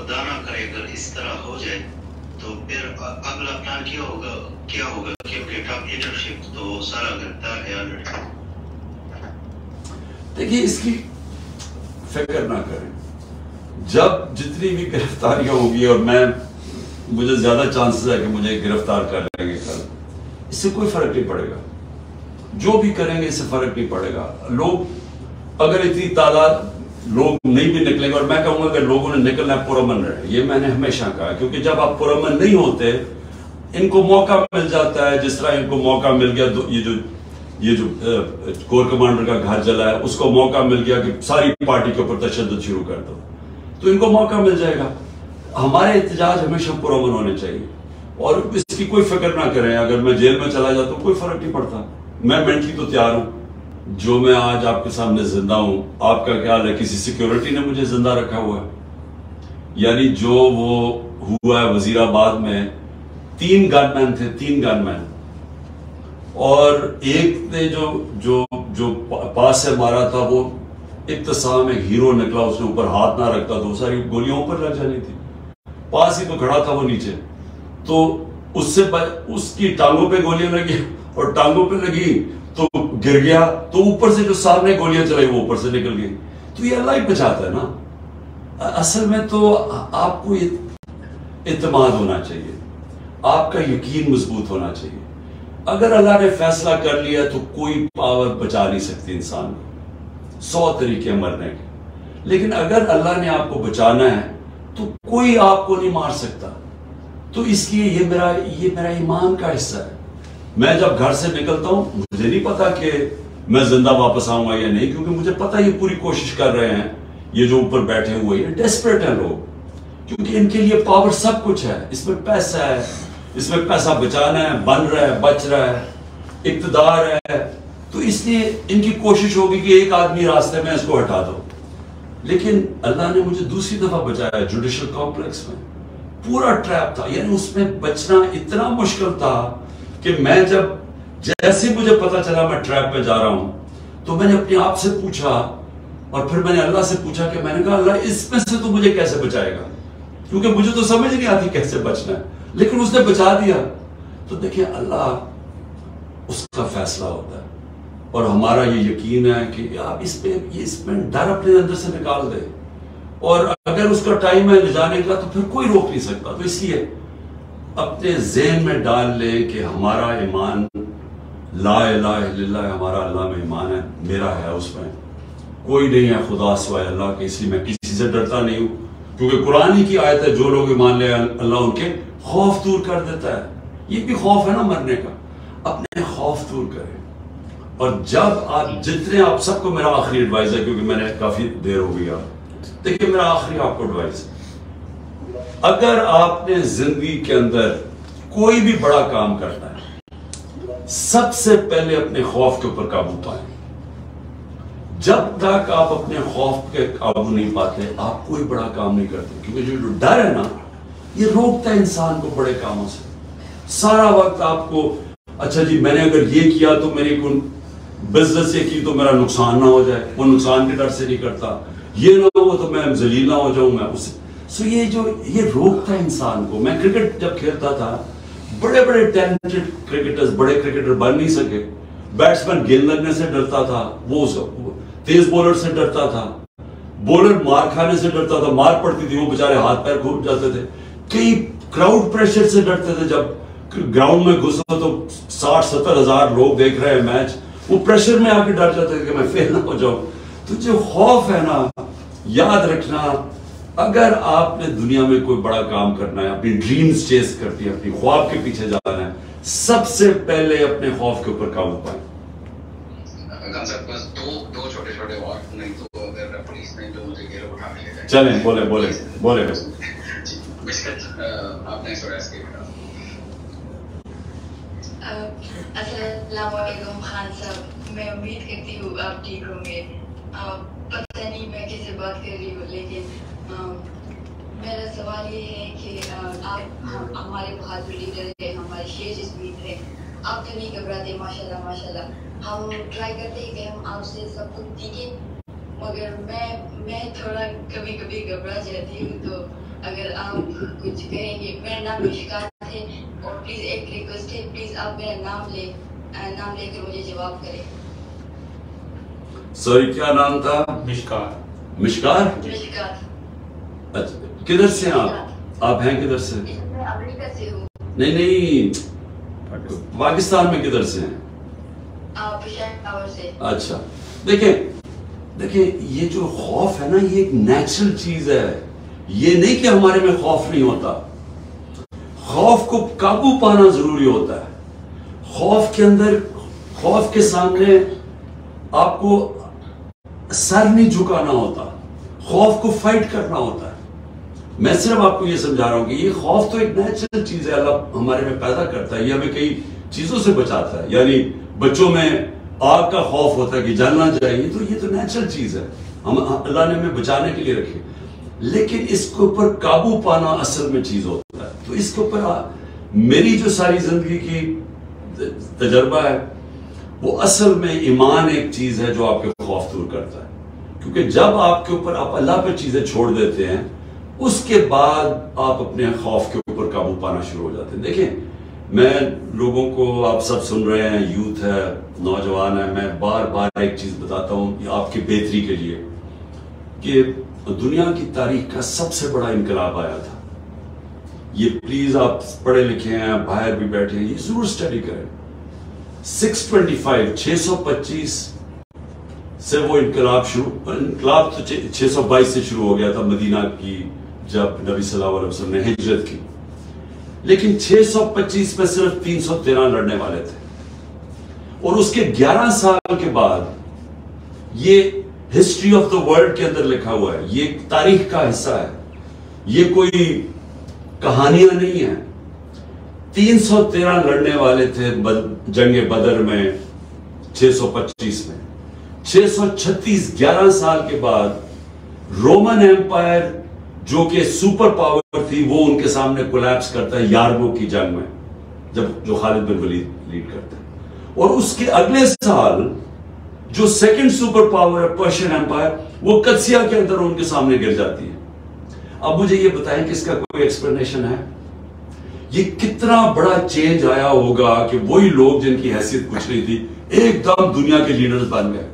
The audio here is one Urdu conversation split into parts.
خدا نہ کرے اگر اس طرح ہو جائے تو پھر اگلا پلان کیا ہوگا کیونکہ ٹاپ لیڈرشپ تو سارا گرفتار ہے آلریڈی. دیکھیے اس کی فکر نہ کریں. جب جتنی بھی گرفتاریاں ہوگی اور مجھے زیادہ چانسز ہے کہ مجھے گرفتار کر لیں گے کل, اس سے کوئی فرق نہیں پڑے گا. جو بھی کریں گے اس سے فرق نہیں پڑے گا. لوگ اگر اتنی تعداد لوگ نہیں بھی نکلیں گے, اور میں کہوں گا کہ لوگوں نے نکلنا ہے پرامن رہے, یہ میں نے ہمیشہ کہا, کیونکہ جب آپ پرامن نہیں ہوتے ان کو موقع مل جاتا ہے, جس طرح ان کو موقع مل گیا یہ جو کور کمانڈر کا گھر جلا ہے اس کو موقع مل گیا کہ ساری پارٹی کے اوپر تشدد شروع کر دو, تو ان کو موقع مل جائے گا. ہمارے احتجاج ہمیشہ پرامن ہونے چاہیے اور اس کی کوئی فکر نہ کریں. اگر میں جیل میں چلا جاتا ہوں کوئی فرق نہیں پڑتا, میں مینٹلی تو تیار ہوں. جو میں آج آپ کے سامنے زندہ ہوں, آپ کا خیال ہے کسی سیکیورٹی نے مجھے زندہ رکھا ہوا ہے؟ یعنی جو وہ ہوا ہے وزیر آباد میں 3 گن مین تھے, 3 گن مین, اور ایک نے جو پاس سے مارا تھا وہ اقتسام ایک ہیرو نکلا, اس نے اوپر ہاتھ نہ رکھتا تو ساری گولیاں اوپر لگ جانی تھی. پاس ہی تو کھڑا تھا وہ نیچے, تو اس کی ٹانگوں پہ گولیاں لگی اور ٹانگوں پہ لگی تو گر گیا, تو اوپر سے جو سامنے گولیاں چلائی وہ اوپر سے نکل گئی. تو یہ اللہ ہی بچاتا ہے نا. اصل میں تو آپ کو اعتماد ہونا چاہیے, آپ کا یقین مضبوط ہونا چاہیے. اگر اللہ نے فیصلہ کر لیا تو کوئی پاور بچا نہیں سکتی انسان کو. 100 طریقے مرنے کے, لیکن اگر اللہ نے آپ کو بچانا ہے تو کوئی آپ کو نہیں مار سکتا. تو اس لیے یہ میرا ایمان کا حصہ ہے. میں جب گھر سے نکلتا ہوں مجھے نہیں پتا کہ میں زندہ واپس آؤں گا یا نہیں, کیونکہ مجھے پتا یہ پوری کوشش کر رہے ہیں یہ جو اوپر بیٹھے ہوئے, یہ ڈیسپریٹ ہیں لوگ, کیونکہ ان کے لیے پاور سب کچھ ہے. اس میں پیسہ ہے, اس میں پیسہ بچانا ہے, بن رہا ہے, بچ رہا ہے, اقتدار ہے, تو اس لیے ان کی کوشش ہوگی کہ ایک آدمی راستے میں اس کو ہٹا دو. لیکن اللہ نے مجھے دوسری دفعہ بچایا جوڈیشل کمپلیکس میں, پورا ٹریپ تھا, یعنی اس میں بچنا اتنا مشکل تھا کہ میں جب جیسے مجھے پتا چلا میں ٹریپ میں جا رہا ہوں تو میں نے اپنے آپ سے پوچھا, اور پھر میں نے اللہ سے پوچھا کہ میں نے کہا اللہ اس میں سے تو مجھے کیسے بچائے گا, کیونکہ مجھے تو سمجھ نہیں آتی کیسے بچنا ہے, لیکن اس نے بچا دیا. تو دیکھیں اللہ اس کا فیصلہ ہوتا ہے, اور ہمارا یہ یقین ہے کہ آپ اس میں ڈر اپنے اندر سے نکال دے, اور اگر اس کا ٹائم ہے لے جانے کا تو پھر کوئی روک نہیں سکتا. تو اس لیے اپنے ذہن میں ڈال لے کہ ہمارا ایمان لا الہ الا اللہ, ہمارا اللہ میں ایمان ہے, میرا ہے, اس میں کوئی نہیں ہے خدا سوائے اللہ کے, اس لیے میں کسی سے ڈرتا نہیں ہوں, کیونکہ قرآن ہی کی آیت ہے جو لوگ ایمان لے اللہ ان کے خوف دور کر دیتا ہے. یہ بھی خوف ہے نا مرنے کا, اپنے خوف دور کریں. اور جب آپ جتنے, آپ سب کو میرا آخری ایڈوائز ہے, کیونکہ میں نے کافی دیر ہو گئی, دیکھیں میرا آخری آپ کو ایڈوائز ہے, اگر آپ نے زندگی کے اندر کوئی بھی بڑا کام کرنا ہے سب سے پہلے اپنے خوف کے اوپر قابو پائیں. جب تک آپ اپنے خوف کے قابو نہیں پاتے آپ کوئی بڑا کام نہیں کرتے, کیونکہ جو ڈر ہے نا یہ روکتا ہے انسان کو بڑے کاموں سے. سارا وقت آپ کو اچھا جی میں نے اگر یہ کیا تو میری بزنس یہ کی تو میرا نقصان نہ ہو جائے, وہ نقصان کے ڈر سے نہیں کرتا, یہ نہ ہو تو میں ذلیل نہ ہو جاؤں میں اس. سو یہ روکتا ہے انسان کو. میں کرکٹ جب کھیلتا تھا بڑے بڑے ٹیلنٹڈ کرکٹرز بڑے کرکٹر بن نہیں سکے. بیٹسمین گیند لگنے سے ڈرتا تھا, وہ تیز بولر سے ڈرتا تھا, بولر مار کھانے سے ڈرتا تھا, مار پڑتی تھی وہ بےچارے ہاتھ پیر کھوٹ جاتے تھے. کئی کراؤڈ پریشر سے ڈرتے تھے, جب گراؤنڈ میں گھسو تو 60-70 ہزار لوگ دیکھ رہے ہیں میچ, وہ پریشر میں آ کے ڈر جاتے تھے کہ میں فیل نہ ہو جاؤں. تو جو خوف ہے نا, یاد رکھنا اگر آپ نے دنیا میں کوئی بڑا کام کرنا ہے, اپنی ڈریمز چیز کرتی ہے, اپنی خواب کے پیچھے جانا ہے, سب سے پہلے اپنے خوف کے اوپر قابو پائیں. چلیں بولے السلام علیکم خان صاحب, میں امید کرتی ہوں آپ ٹھیک ہوں گے. پتہ نہیں میں کس سے بات کر رہی ہوں, لیکن میرا سوال یہ ہے کہ آپ ہمارے بہادر لیڈر ہیں, ہمارے شیر جسمین ہیں, آپ تو نہیں گھبراتے ماشاء اللہ ماشاء اللہ. ہم ٹرائی کرتے ہیں کہ ہم آپ سے سب کچھ سیکھیں, مگر میں تھوڑا کبھی کبھی گھبرا جاتی ہوں. تو اگر آپ کچھ کہیں گے. میرا نام مشکات ہے اور پلیز ایک ریکویسٹ ہے, پلیز آپ میرا نام لے کر مجھے جواب کریں. سوری کیا نام تھا؟ مشکار. مشکار؟ مشکات. اچھا کدھر سے ہیں آپ ہیں کدھر سے؟ میں امریکہ سے ہوں. نہیں پاکستان میں کدھر سے ہیں؟ پشاور سے. اچھا دیکھیں یہ جو خوف ہے نا یہ ایک نیچرل چیز ہے. یہ نہیں کہ ہمارے میں خوف نہیں ہوتا. خوف کو قابو پانا ضروری ہوتا ہے. خوف کے اندر خوف کے سامنے آپ کو سر نہیں جھکانا ہوتا. خوف کو فائٹ کرنا ہوتا ہے. میں صرف آپ کو یہ سمجھا رہا ہوں کہ یہ خوف تو ایک نیچرل چیز ہے, اللہ ہمارے میں پیدا کرتا ہے. یہ ہمیں کئی چیزوں سے بچاتا ہے. یعنی بچوں میں آگ کا خوف ہوتا ہے کہ جلنا چاہیے, تو یہ تو نیچرل چیز ہے, اللہ نے ہمیں بچانے کے لیے رکھی. لیکن اس کے اوپر قابو پانا اصل میں چیز ہوتا ہے. تو اس کے اوپر میری جو ساری زندگی کی تجربہ ہے وہ اصل میں ایمان ایک چیز ہے جو آپ کے خوف دور کرتا ہے. کیونکہ جب آپ کے اوپر آپ اللہ پہ چیزیں چھوڑ دیتے ہیں اس کے بعد آپ اپنے خوف کے اوپر قابو پانا شروع ہو جاتے ہیں. دیکھیں میں لوگوں کو, آپ سب سن رہے ہیں, یوتھ ہے, نوجوان ہے, میں بار بار ایک چیز بتاتا ہوں آپ کی بہتری کے لیے کہ دنیا کی تاریخ کا سب سے بڑا انقلاب آیا تھا. یہ پلیز آپ پڑھے لکھے ہیں, باہر بھی بیٹھے ہیں, یہ ضرور اسٹڈی کریں. 625 سے وہ انقلاب تو 622 سے شروع ہو گیا تھا مدینہ کی, جب نبی صلی اللہ علیہ وسلم نے ہجرت کی. لیکن 625 میں صرف 313 لڑنے والے تھے, اور اس کے 11 سال کے بعد یہ ہسٹری آف دا ورلڈ کے اندر لکھا ہوا ہے, یہ تاریخ کا حصہ ہے, یہ کوئی کہانیاں نہیں ہیں. 313 لڑنے والے تھے جنگ بدر میں 625 میں. 636 11 سال کے بعد رومن ایمپائر جو کہ سپر پاور تھی وہ ان کے سامنے کولیپس کرتا ہے یارموک کی جنگ میں, جو خالد بن ولید لیڈ کرتا ہے. اور اس کے اگلے سال جو سیکنڈ سپر پاور ہے پرشین ایمپائر, وہ قدسیہ کے اندر ان کے سامنے گر جاتی ہے. اب مجھے یہ بتائیں کہ اس کا کوئی ایکسپلینیشن ہے؟ یہ کتنا بڑا چینج آیا ہوگا کہ وہی لوگ جن کی حیثیت کچھ نہیں تھی ایک دم دنیا کے لیڈرز بن گئے.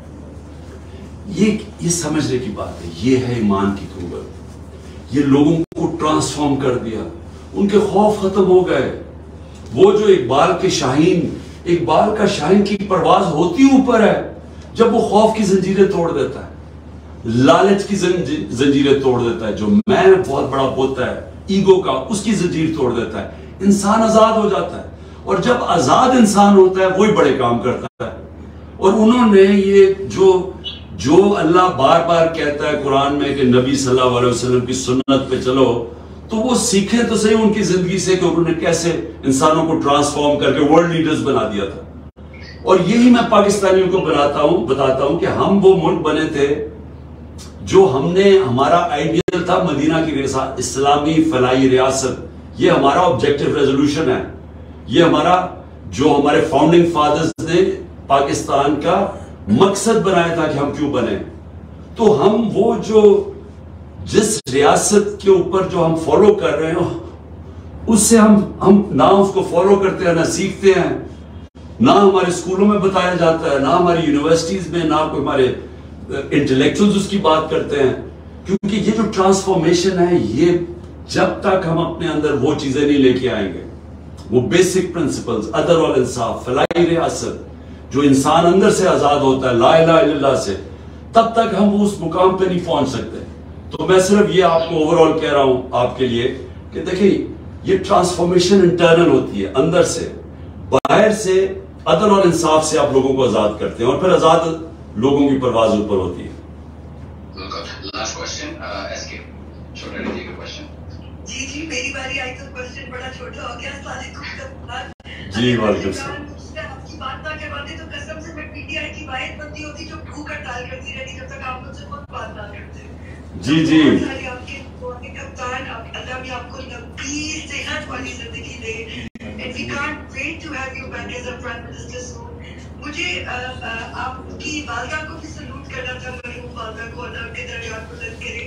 یہ سمجھنے کی بات ہے. یہ ہے ایمان کی قوت. یہ لوگوں کو ٹرانسفارم کر دیا, ان کے خوف ختم ہو گئے. وہ جو اقبال کا شاہین کی پرواز ہوتی اوپر ہے جب وہ خوف کی زنجیریں توڑ دیتا ہے, لالچ کی زنجیریں توڑ دیتا ہے, جو میں بہت بڑا ہوتا ہے ایگو کا, اس کی زنجیر توڑ دیتا ہے, انسان آزاد ہو جاتا ہے. اور جب آزاد انسان ہوتا ہے وہی بڑے کام کرتا ہے. اور انہوں نے یہ جو اللہ بار بار کہتا ہے قرآن میں کہ نبی صلی اللہ علیہ وسلم کی سنت پہ چلو, تو وہ سیکھیں تو صحیح ان کی زندگی سے کہ انہوں نے کیسے انسانوں کو ٹرانسفارم کر کے ورلڈ لیڈرز بنا دیا تھا. اور یہی میں پاکستانیوں کو بتاتا ہوں کہ ہم وہ ملک بنے تھے جو ہمارا آئیڈیل تھا مدینہ کی اسلامی فلاحی ریاست. یہ ہمارا آبجیکٹیو ریزولوشن ہے. یہ جو ہمارے فاؤنڈنگ فادرز نے پاکستان کا مقصد بنایا تھا کہ ہم کیوں بنے. تو ہم وہ جس ریاست کے اوپر جو ہم فالو کر رہے ہیں اس سے ہم نہ اس کو فالو کرتے ہیں, نہ سیکھتے ہیں, نہ ہمارے اسکولوں میں بتایا جاتا ہے, نہ ہماری یونیورسٹیز میں, نہ کوئی ہمارے انٹلیکچوئلز اس کی بات کرتے ہیں. کیونکہ یہ جو ٹرانسفارمیشن ہے, یہ جب تک ہم اپنے اندر وہ چیزیں نہیں لے کے آئیں گے, وہ بیسک پرنسپلز, عدل اور انصاف, فلاحی ریاست, جو انسان اندر سے آزاد ہوتا ہے لا الہ الا اللہ سے, تب تک ہم اس مقام پہ نہیں پہنچ سکتے. تو میں صرف یہ آپ کو اوور آل کہہ رہا ہوں آپ کے لیے کہ دیکھیں یہ ٹرانسفارمیشن انٹرنل ہوتی ہے, اندر سے. باہر سے عدل اور انصاف سے آپ لوگوں کو آزاد کرتے ہیں, اور پھر آزاد لوگوں کی پرواز اوپر ہوتی ہے. لاسٹ کوسچن ایس کے چھوٹا رہے گا کوسچن. جی میری باری آئی تو کوسچن بڑا چھوٹا ہو گیا. السلام علیکم. جی وعلیکم السلام. آپ کی بات نہ کرواتے تو قسم سے میں پی ٹی آئی کی واحد بندی ہوتی جو بھوک ہڑتال کرتی رہتی جب تک آپ مجھ سے خود بات نہ کرتے. جی آپ کے کپتان, اللہ بھی آپ کو لمبی صحت والی زندگی دے. And we can't wait to have you back as a Prime Minister soon. مجھے آپ کی والدہ کو بھی سلوٹ کرنا تھا, مرحوم والدہ کو, اللہ کے درجات بلند کرے.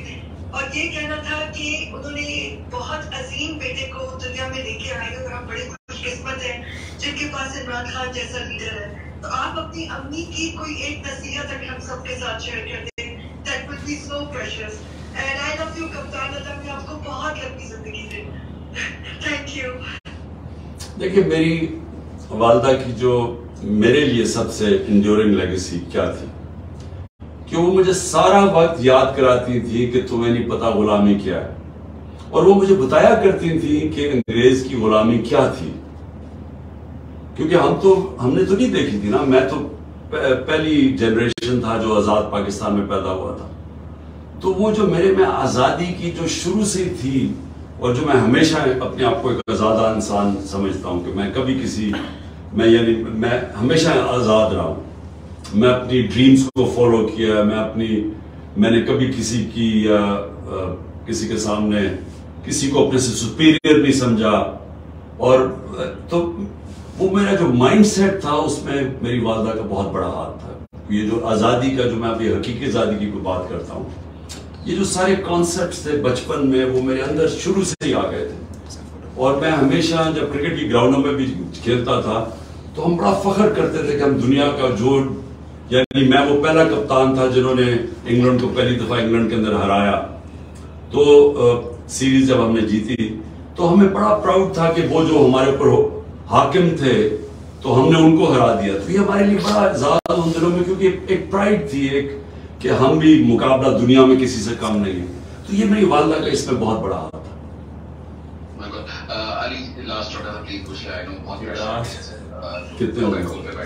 اور یہ کہنا تھا کہ انہوں نے بہت عظیم بیٹے کو دنیا میں لے کے آئے اور ہم بڑے خوش قسمت ہیں جن کے پاس عمران خان جیسا لیڈر ہے. تو آپ اپنی امی کی کوئی ایک نصیحت اگر ہم سب کے ساتھ شیئر کر دیں, that would be so precious. And I love you captain, اللہ میں آپ کو بہت لمبی زندگی دے. Thank you. دیکھیے میری والدہ کی جو میرے لیے سب سے انڈیورنگ لیگیسی کیا تھی کہ وہ مجھے سارا وقت یاد کراتی تھی کہ تمہیں نہیں پتا غلامی کیا ہے, اور وہ مجھے بتایا کرتی تھی کہ انگریز کی غلامی کیا تھی, کیونکہ ہم نے تو نہیں دیکھی تھی نا. میں تو پہلی جنریشن تھا جو آزاد پاکستان میں پیدا ہوا تھا. تو وہ جو میرے میں آزادی کی جو شروع سے تھی, اور جو میں ہمیشہ اپنے آپ کو ایک آزادہ انسان سمجھتا ہوں کہ میں کبھی میں ہمیشہ آزاد رہا ہوں. میں اپنی ڈریمز کو فالو کیا, میں نے کبھی کسی کے سامنے کسی کو اپنے سے سپیریئر نہیں سمجھا. اور تو وہ میرا جو مائنڈ سیٹ تھا اس میں میری والدہ کا بہت بڑا ہاتھ تھا. یہ جو آزادی کا, جو میں ابھی حقیقی آزادی کی کوئی بات کرتا ہوں, یہ جو سارے کانسیپٹس تھے بچپن میں وہ میرے اندر شروع سے ہی آ گئے تھے. اور میں ہمیشہ جب کرکٹ کی گراؤنڈوں میں بھی کھیلتا تھا تو ہم بڑا فخر کرتے تھے کہ ہم دنیا کا یعنی میں وہ پہلا کپتان تھا جنہوں نے انگلینڈ کو پہلی دفعہ انگلینڈ کے اندر ہرایا. تو سیریز جب ہم نے جیتی تو ہمیں بڑا پراؤڈ تھا کہ وہ جو ہمارے اوپر حاکم تھے تو ہم نے ان کو ہرا دیا. تو یہ ہمارے لیے بڑا زیادہ ان دنوں میں, کیونکہ ایک پرائڈ تھی کہ ہم بھی مقابلہ دنیا میں کسی سے کم نہیں. تو یہ میری والدہ کا اس میں بہت بڑا ہاتھ تھا.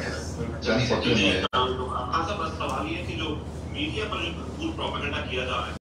سوال یہ ہے کہ جو میڈیا پر جو پروپیگنڈا کیا جا رہا ہے